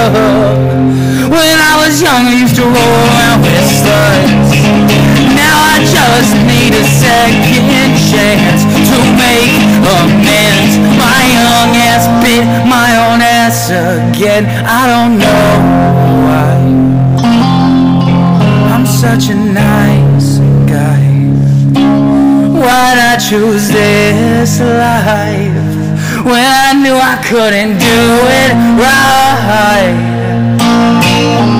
When I was young, I used to roll around with sluts. Now I just need a second chance to make amends. My young ass bit my own ass again. I don't know why I'm such a nice guy. Why'd I choose this life when I knew I couldn't do it right?